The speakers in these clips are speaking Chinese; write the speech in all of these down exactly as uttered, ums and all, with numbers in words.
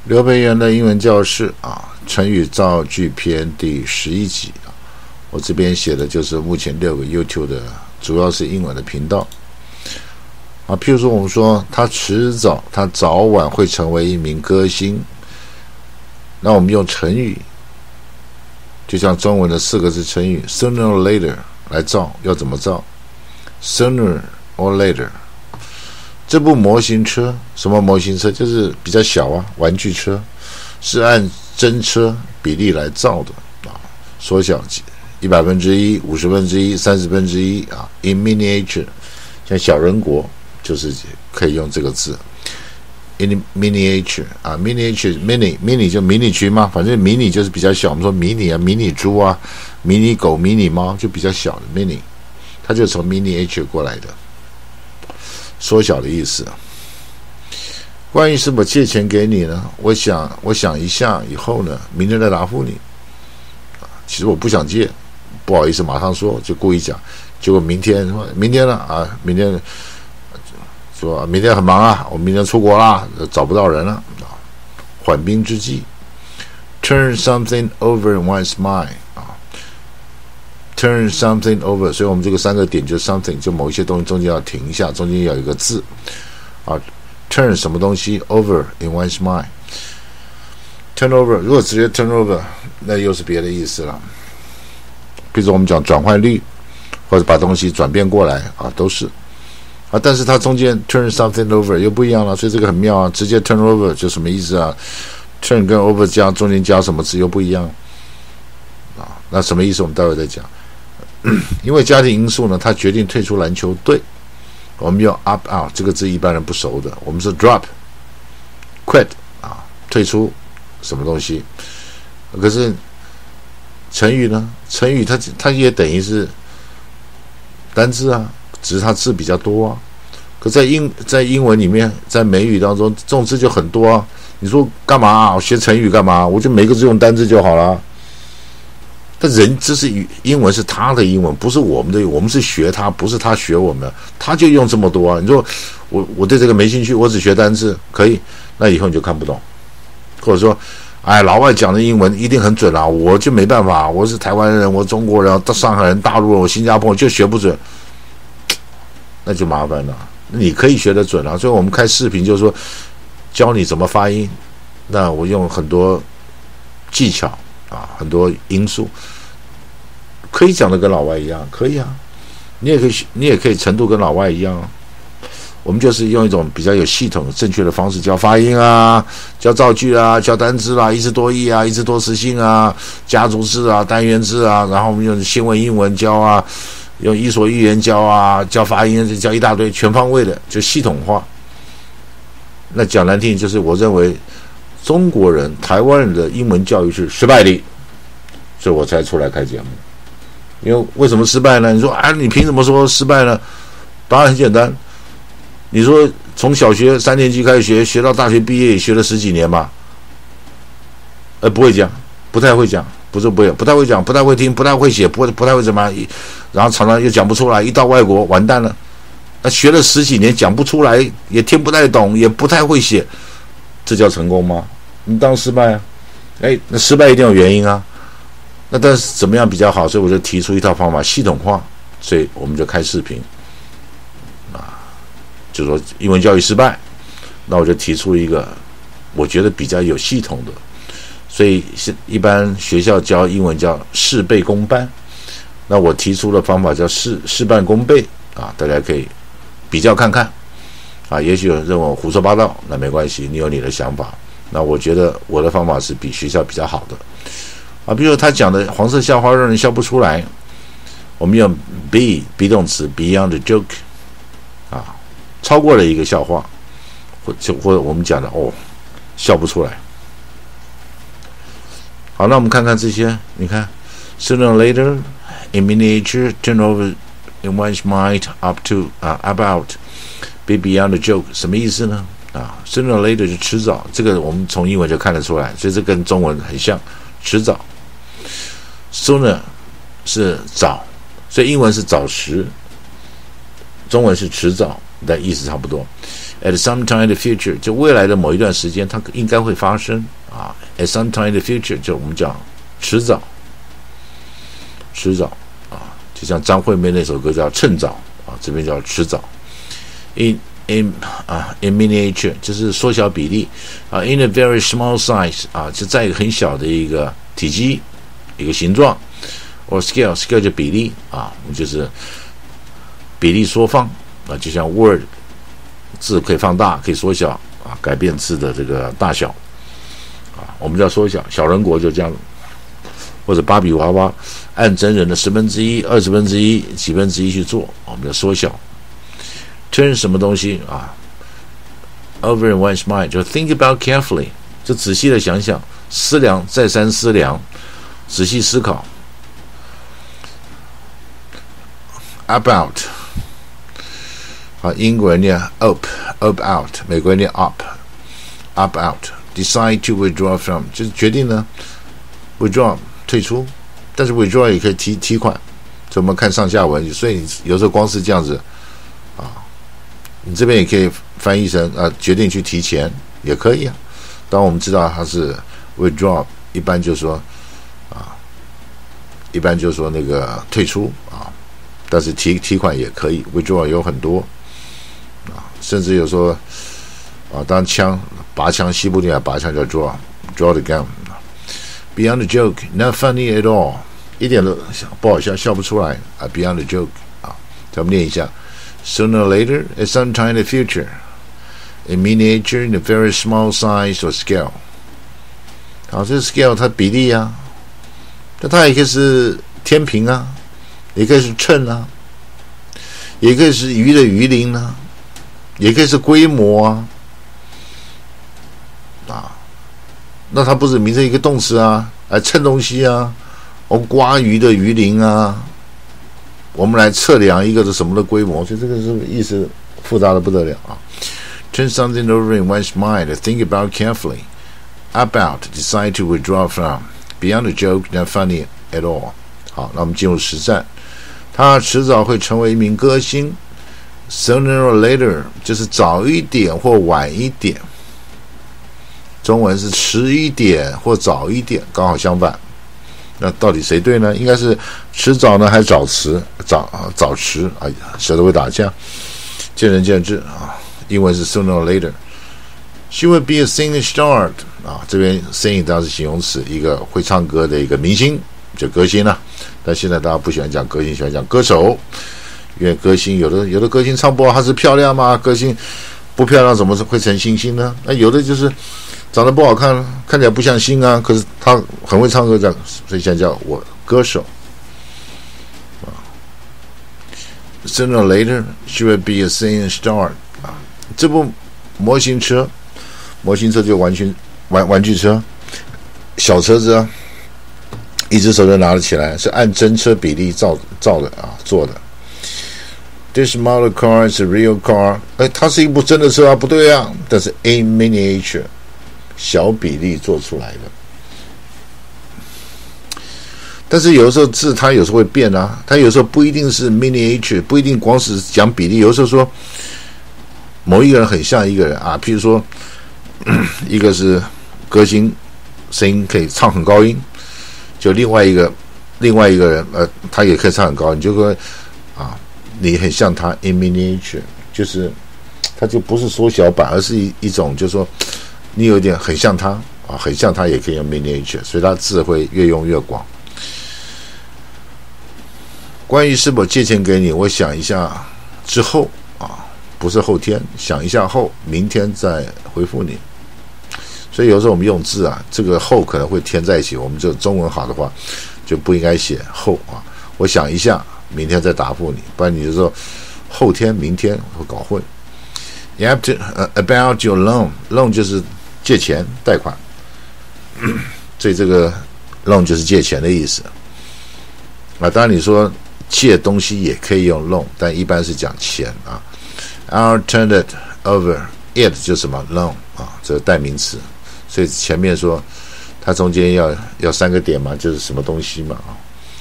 刘培元的英文教室啊，成语造句篇第十一集啊，我这边写的就是目前六个 YouTube 的，主要是英文的频道啊。譬如说，我们说他迟早，他早晚会成为一名歌星，那我们用成语，就像中文的四个字成语 sooner or later 来造，要怎么造 ？sooner or later。这部模型车，什么模型车？就是比较小啊，玩具车，是按真车比例来造的啊，缩小一百分之一、五十分之一、三十分之一啊 ，in miniature， 像小人国就是可以用这个字 ，in miniature 啊 ，miniature mini mini 就迷你区嘛，反正迷你就是比较小，我们说迷你啊，迷你猪啊，迷你狗、迷你猫就比较小的 mini， 它就从 miniature 过来的。缩小的意思。关于是否借钱给你呢？我想，我想一下以后呢，明天再答复你。其实我不想借，不好意思，马上说，就故意讲。结果明天说，明天了啊，明天说明天很忙啊，我明天出国啦，找不到人了啊。缓兵之计 ，turn something over in one's mind 啊。turn something over， 所以我们这个三个点就 something， 就某一些东西中间要停一下，中间要有一个字啊 ，turn 什么东西 over in one's mind。turn over 如果直接 turn over， 那又是别的意思了。比如说我们讲转换率，或者把东西转变过来啊，都是啊，但是它中间 turn something over 又不一样了，所以这个很妙啊。直接 turn over 就什么意思啊 ？turn 跟 over 加中间加什么字又不一样啊？那什么意思？我们待会再讲。因为家庭因素呢，他决定退出篮球队。我们用 up out 这个字一般人不熟的，我们是 drop quit 啊，退出什么东西。可是成语呢？成语它它也等于是单字啊，只是它字比较多啊。可在英在英文里面，在美语当中，这种字就很多啊。你说干嘛啊？我学成语干嘛？我就每个字用单字就好了。但人这是英文是他的英文，不是我们的，我们是学他，不是他学我们，他就用这么多啊。你说我我对这个没兴趣，我只学单字可以，那以后你就看不懂。或者说，哎，老外讲的英文一定很准啊，我就没办法，我是台湾人，我中国人，上海人，大陆人，我新加坡就学不准，那就麻烦了。你可以学得准啊，所以我们开视频就是说教你怎么发音，那我用很多技巧。啊，很多因素可以讲的跟老外一样，可以啊，你也可以，你也可以程度跟老外一样啊。我们就是用一种比较有系统、正确的方式教发音啊，教造句啊，教单字啊，一词多义啊，一词多词性啊，家族字啊，单元字啊，然后我们用新闻、英文教啊，用伊索寓言教啊，教发音，教一大堆，全方位的，就系统化。那讲难听，就是我认为。中国人、台湾人的英文教育是失败的，所以我才出来开节目。因为为什么失败呢？你说啊，你凭什么说失败呢？答案很简单，你说从小学三年级开始学，学到大学毕业也学了十几年吧，呃，不会讲，不太会讲，不是不会，不太会讲，不太会听，不太会写，不不太会怎么样，然后常常又讲不出来，一到外国完蛋了。那学了十几年讲不出来，也听不太懂，也不太会写。这叫成功吗？你当失败啊？哎，那失败一定有原因啊。那但是怎么样比较好？所以我就提出一套方法，系统化。所以我们就开视频啊，就说英文教育失败，那我就提出一个我觉得比较有系统的。所以是一般学校教英文叫事倍功半，那我提出的方法叫事事半功倍啊，大家可以比较看看。啊，也许有人认为我胡说八道，那没关系，你有你的想法。那我觉得我的方法是比学校比较好的。啊，比如说他讲的黄色笑话让人笑不出来，我们用 be be 动词 beyond the joke， 啊，超过了一个笑话，或者或者我们讲的哦，笑不出来。好，那我们看看这些，你看 sooner or later in miniature turn over in one's mind up to 啊、uh, about。Be beyond the joke 什么意思呢？啊 ，sooner or later 就迟早，这个我们从英文就看得出来，所以这跟中文很像，迟早。sooner 是早，所以英文是早时，中文是迟早，但意思差不多。 at some time in the future， 就未来的某一段时间，它应该会发生啊。at some time in the future， 就我们讲迟早，迟早啊，就像张惠妹那首歌叫《趁早》啊，这边叫迟早。in in 啊 in miniature 就是缩小比例啊 ，in a very small size 啊，就在一个很小的一个体积、一个形状。or scale scale 就比例啊，就是比例缩放啊，就像 Word 字可以放大，可以缩小啊，改变字的这个大小啊，我们叫缩小。小人国就这样，或者芭比娃娃按真人的十分之一、二十分之一、几分之一去做，我们叫缩小。turn 什么东西啊 ？over in one's mind 就 think about carefully， 就仔细的想想，思量，再三思量，仔细思考。about 啊，英国人念 up up out， 美国人念 up up out。decide to withdraw from 就是决定呢 withdraw 退出，但是 withdraw 也可以提提款，所以我们看上下文，所以你有时候光是这样子啊，你这边也可以翻译成啊决定去提钱也可以啊。当然我们知道它是 withdraw， 一般就说啊，一般就说那个退出啊。但是提提款也可以 ，withdraw 有很多啊，甚至有说啊，当枪拔枪，西部电影拔枪叫 draw，draw the gun。Beyond the joke, not funny at all， 一点都不好笑，笑不出来啊。Beyond the joke 啊，咱们念一下 ：Sooner or later, at some time in the future, in miniature, in a very small size or scale。好，这是 scale 它比例啊，那它也可以是天平啊。也可以是秤啊，也可以是鱼的鱼鳞啊，也可以是规模啊，啊，那它不是名成一个动词啊，来称东西啊，哦，刮鱼的鱼鳞啊，我们来测量一个是什么的规模，所以这个是意思复杂的不得了啊。Turn something over in one's mind, think about carefully, about, decide to withdraw from, beyond a joke, not funny at all。好，那我们进入实战。他迟早会成为一名歌星 ，sooner or later 就是早一点或晚一点。中文是迟一点或早一点，刚好相反。那到底谁对呢？应该是迟早呢，还是早迟？早早迟啊，舌头会打架，见仁见智啊。英文是 sooner or later。She would be a singing star 啊，这边 singing 当然是形容词，一个会唱歌的一个明星。就歌星了、啊，但现在大家不喜欢讲歌星，喜欢讲歌手，因为歌星有的有的歌星唱不好，她是漂亮吗？歌星不漂亮怎么会成星星呢？那有的就是长得不好看，看起来不像星啊，可是他很会唱歌，这样，所以现在叫我歌手。Sooner or later, she will be a singing star 啊！这部模型车，模型车就玩具玩玩具车，小车子啊。一只手就拿得起来，是按真车比例造造的啊，做的。This model car is a real car， 哎，它是一部真的车啊，不对啊，但是 in miniature， 小比例做出来的。但是有的时候字它有时候会变啊，它有时候不一定是 miniature， 不一定光是讲比例，有的时候说某一个人很像一个人啊，譬如说一个是歌星，声音可以唱很高音。就另外一个，另外一个人，呃，他也可以唱很高，你就会啊，你很像他 in miniature， 就是他就不是缩小版，而是一一种，就是说你有点很像他啊，很像他也可以用 miniature， 所以他字会越用越广。关于是否借钱给你，我想一下之后啊，不是后天，想一下后，明天再回复你。所以有时候我们用字啊，这个后可能会填在一起。我们这中文好的话，就不应该写后啊。我想一下，明天再答复你，不然你就说后天、明天会搞混。You have to、uh, about your loan， loan 就是借钱、贷款，所以这个 loan 就是借钱的意思啊。当然你说借东西也可以用 loan， 但一般是讲钱啊。I'll turn it over，it 就是什么 loan 啊，这个代名词。所以前面说它中间要要三个点嘛，就是什么东西嘛啊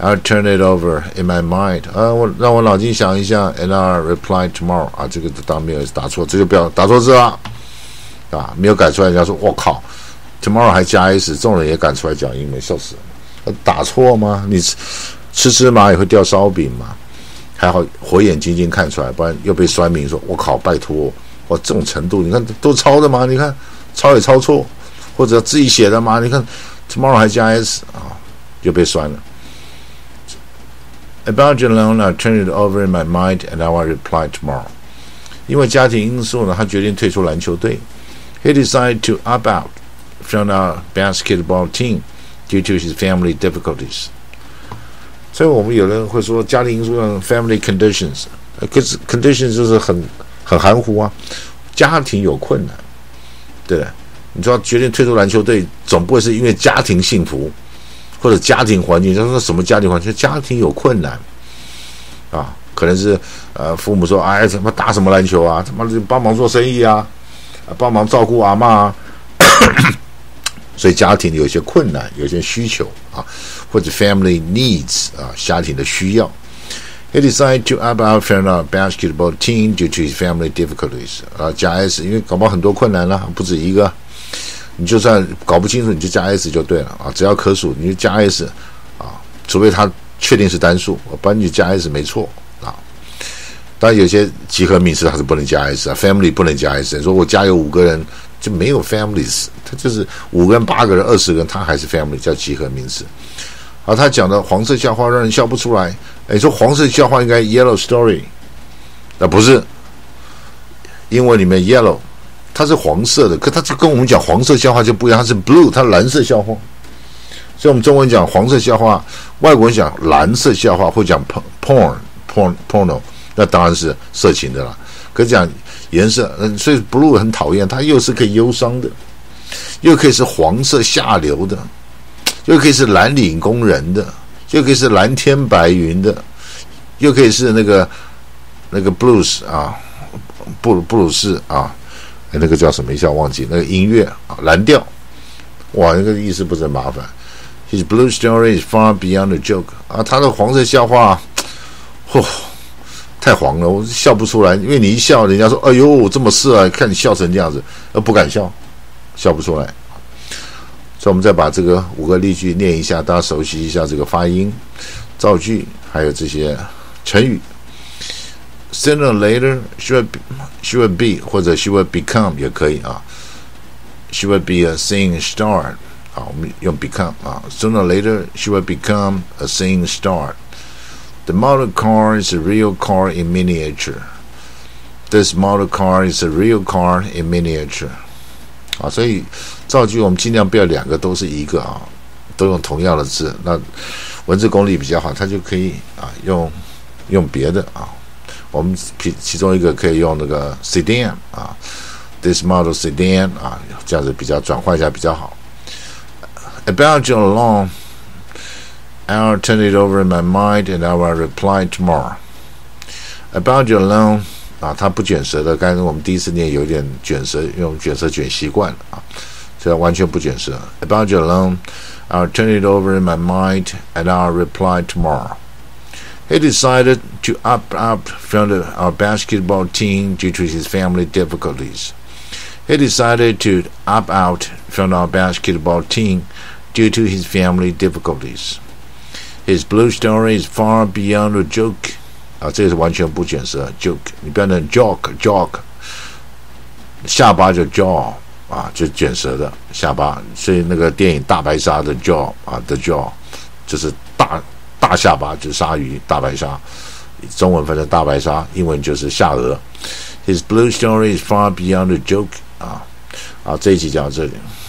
I'll turn it over in my mind. 啊，我让我脑筋想一下 ，and I'll reply tomorrow. 啊，这个当然没有打错，这就不要打错字了，啊，没有改出来，人家说我靠 ，tomorrow 还加 s， 这种人也敢出来讲英文，笑死了。打错吗？你吃吃芝麻也会掉烧饼嘛？还好火眼金睛看出来，不然又被酸民说我靠，拜托，哇，这种程度，你看都抄的吗？你看抄也抄错，或者自己写的吗？你看 tomorrow 还加 s 啊，又被酸了。About your loan, I'll turn it over in my mind, and I will reply tomorrow. 因为家庭因素呢，他决定退出篮球队。He decided to opt out from our basketball team due to his family difficulties. 所以我们有人会说家庭因素让 family conditions， 可是 conditions 就是很很含糊啊，家庭有困难，对不对？你说决定退出篮球队，总不会是因为家庭幸福。或者家庭环境，他说什么家庭环境？家庭有困难啊，可能是呃父母说，哎，怎么打什么篮球啊？他妈的帮忙做生意啊，帮忙照顾阿嬷啊，所以家庭有一些困难，有一些需求啊，或者 family needs 啊，家庭的需要。He decided to opt out from a basketball team due to his family difficulties. 啊，加 s， 因为搞不好很多困难了，不止一个。你就算搞不清楚，你就加 s 就对了啊！只要可数，你就加 s 啊，除非他确定是单数，不然你就加 s 没错啊。当然有些集合名词它是不能加 s 啊 ，family 不能加 s。你说我家有五个人就没有 families， 它就是五个人、八个人、二十个人，它还是 family 叫集合名词。好，他讲的黄色笑话让人笑不出来。你说黄色笑话应该 yellow story， 那不是，英文里面 yellow。它是黄色的，可它就跟我们讲黄色笑话就不一样，它是 blue， 它蓝色笑话。所以我们中文讲黄色笑话，外国人讲蓝色笑话，或讲 porn porn porno， 那当然是色情的啦。可是讲颜色，嗯，所以 blue 很讨厌，它又是可以忧伤的，又可以是黄色下流的，又可以是蓝领工人的，又可以是蓝天白云的，又可以是那个那个 blues 啊，布布鲁士啊。那个叫什么一下忘记，那个音乐啊，蓝调，哇，那个意思不是很麻烦。His blue story is far beyond the joke 啊，他的黄色笑话，嚯，太黄了，我笑不出来，因为你一笑，人家说，哎呦，这么色啊，看你笑成这样子，而不敢笑，笑不出来。所以我们再把这个五个例句念一下，大家熟悉一下这个发音、造句，还有这些成语。Sooner or later, she would be, she would be 或者 she would become 也可以啊。She would be a singing star 啊，我们用 become 啊。Sooner or later, she would become a singing star. The model car is a real car in miniature. This model car is a real car in miniature. 啊，所以造句我们尽量不要两个都是一个啊，都用同样的字，那文字功力比较好，它就可以啊用用别的啊。我们其其中一个可以用那个 sedan 啊 ，this model sedan 啊，这样子比较转换一下比较好。About your loan, I'll turn it over in my mind and I will reply tomorrow. About your loan 啊，它不卷舌的，刚才我们第一次念有点卷舌，用卷舌卷习惯了啊，这完全不卷舌。About your loan, I'll turn it over in my mind and I'll reply tomorrow.He decided to opt out from the, our basketball team due to his family difficulties. He decided to opt out from our basketball team due to his family difficulties. His blue story is far beyond a joke. 啊，这个是完全不卷舌 joke， 你不要念 joke joke， 下巴就 jaw 啊，就卷舌的下巴。所以那个电影大白鲨的 jaw 啊的 jaw 就是大。大下巴就是鲨鱼，大白鲨，中文翻成大白鲨，英文就是下颚。His blue story is far beyond a joke 啊，啊，这一集讲到这里。